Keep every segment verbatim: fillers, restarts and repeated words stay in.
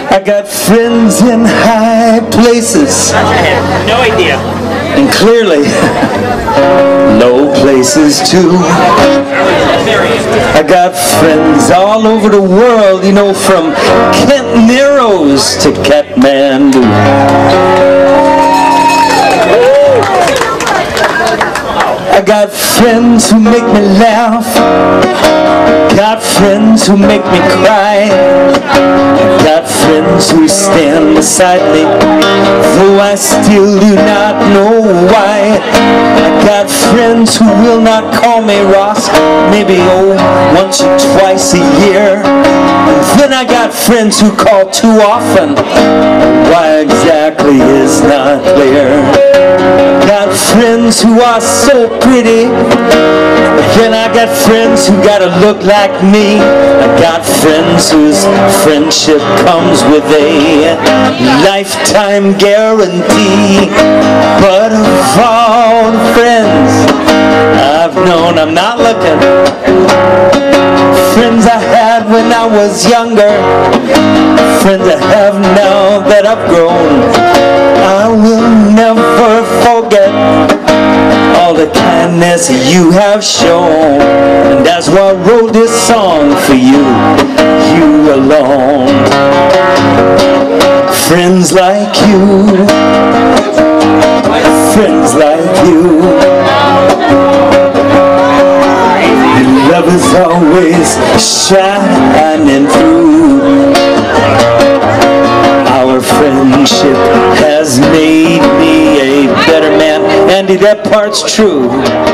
I got friends in high places. I have no idea. And clearly, low places too. I got friends all over the world, you know, from Kent Narrows to Kathmandu. I got friends who make me laugh, got friends who make me cry, got friends who stand beside me, though I still do not know why. I got friends who will not call me Ross, maybe oh, once or twice a year. And then I got friends who call too often, why exactly is not clear. Got friends who are so pretty, then I got friends who gotta look like me. I got friends whose friendship comes with a lifetime guarantee. But of all the friends I've known, I'm not looking. Friends I had when I was younger, friends I have now that I've grown. I will never forget all the kindness you have shown, and that's why I wrote this song for you, you alone. Friends like you, friends like you, your love is always shining through. Our friendship has made me a better man. Andy, that part's true.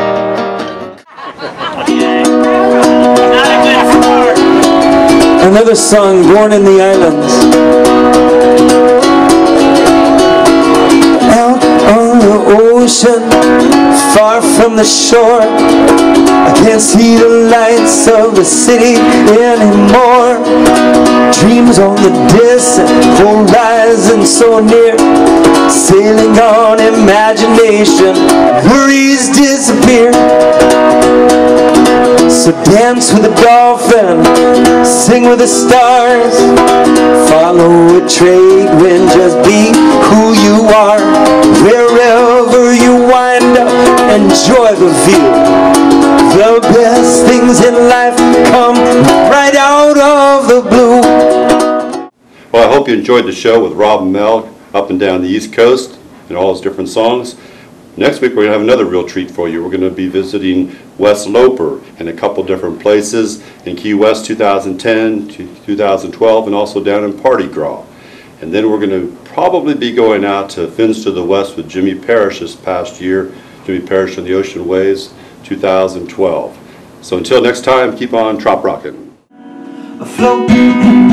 Another song, Born in the Islands. Out on the ocean, far from the shore, I can't see the lights of the city anymore. Dreams on the distant horizon so near, sailing on imagination, worries disappear. So dance with the dolphin, sing with the stars, follow a trade wind, just be who you are. Wherever you wind up, enjoy the view. The best things in life come right out of the blue. Well, I hope you enjoyed the show with Rob and Mel up and down the East Coast and all his different songs. Next week we're going to have another real treat for you. We're going to be visiting Wes Loper in a couple different places in Key West two thousand ten to two thousand twelve, and also down in Party Gras. And then we're going to probably be going out to Fins to the West with Jimmy Parrish this past year, Jimmy Parrish and the Ocean Waves two thousand twelve. So until next time, keep on trop rockin'. Afloat